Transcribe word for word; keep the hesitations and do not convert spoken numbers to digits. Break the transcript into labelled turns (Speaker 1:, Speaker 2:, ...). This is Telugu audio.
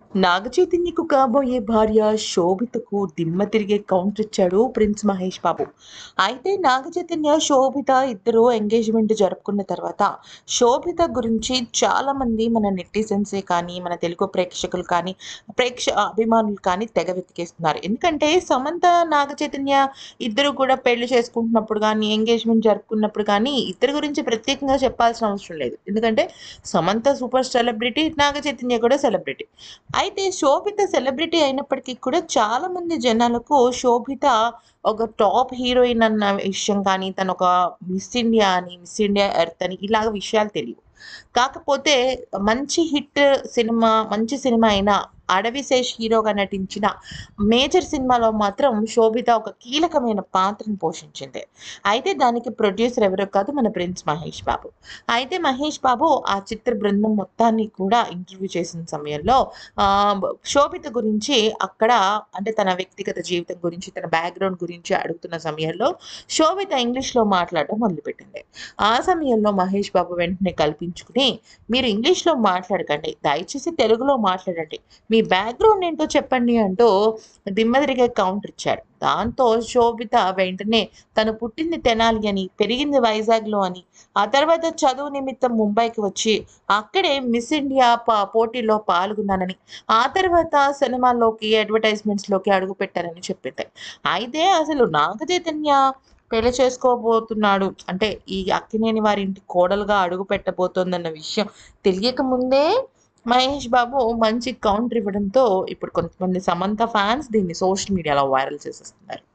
Speaker 1: నాగ చైతన్యకు కాబోయే భార్య శోభితకు దిమ్మ తిరిగే కౌంటర్ ఇచ్చాడు ప్రిన్స్ మహేష్ బాబు. అయితే నాగ చైతన్య, శోభిత ఇద్దరు ఎంగేజ్మెంట్ జరుపుకున్న తర్వాత శోభిత గురించి చాలా మంది మన నెటిజన్సే కానీ, మన తెలుగు ప్రేక్షకులు కానీ, ప్రేక్ష అభిమానులు కానీ తెగ వెతికేస్తున్నారు. ఎందుకంటే సమంత, నాగ చైతన్య ఇద్దరు కూడా పెళ్లి చేసుకుంటున్నప్పుడు కానీ, ఎంగేజ్మెంట్ జరుపుకున్నప్పుడు కానీ ఇద్దరి గురించి ప్రత్యేకంగా చెప్పాల్సిన అవసరం లేదు. ఎందుకంటే సమంత సూపర్ సెలబ్రిటీ, నాగ చైతన్య కూడా సెలబ్రిటీ. అయితే శోభిత సెలబ్రిటీ అయినప్పటికీ కూడా చాలామంది జనాలకు శోభిత ఒక టాప్ హీరోయిన్ అన్న విషయం కానీ, తనొక మిస్ ఇండియా అని, మిస్ ఇండియా ఎర్త్ అని ఇలాగ విషయాలు తెలియవు. కాకపోతే మంచి హిట్ సినిమా, మంచి సినిమా అయిన 'అడవిశేష్' హీరోగా నటించిన 'మేజర్' సినిమాలో మాత్రం శోభిత ఒక కీలకమైన పాత్రను పోషించింది. అయితే దానికి ప్రొడ్యూసర్ ఎవరో కాదు, మన ప్రిన్స్ మహేష్ బాబు. అయితే మహేష్ బాబు ఆ చిత్ర బృందం మొత్తాన్ని కూడా ఇంటర్వ్యూ చేసిన సమయంలో ఆహ్, శోభిత గురించి అక్కడ అంటే తన వ్యక్తిగత జీవితం గురించి, తన బ్యాక్‌గ్రౌండ్ గురించి అడుగుతున్న సమయంలో శోభిత ఇంగ్లీష్‌లో మాట్లాడడం మొదలుపెట్టింది. ఆ సమయంలో మహేష్ బాబు వెంటనే కల్పించుకుని, "మీరు ఇంగ్లీష్‌లో మాట్లాడకండి. దయచేసి తెలుగులో మాట్లాడండి. మీ బ్యాక్‌గ్రౌండ్ ఏంటో చెప్పండి" అంటూ దిమ్మ తిరిగే కౌంటర్ ఇచ్చాడు. దాంతో శోభిత వెంటనే తను పుట్టింది తెనాలి అని, పెరిగింది వైజాగ్‌లో అని, ఆ తర్వాత చదువు నిమిత్తం ముంబైకి వచ్చి అక్కడే మిస్ ఇండియా ప పోటీలో పాల్గొన్నానని, ఆ తర్వాత సినిమాల్లోకి, అడ్వర్టైజ్‌మెంట్స్‌లోకి అడుగుపెట్టారని చెప్పింది. అయితే అసలు నాగ చైతన్య పెళ్లి చేసుకోబోతున్నాడు అంటే, ఈ అక్కినేని వారి ఇంటి కోడలుగా అడుగు పెట్టబోతోందన్న విషయం తెలియక ముందే మహేష్ బాబు మంచి కౌంటర్ ఇవ్వడంతో ఇప్పుడు కొంతమంది సమంత ఫ్యాన్స్ దీన్ని సోషల్ మీడియాలో వైరల్ చేసేస్తున్నారు.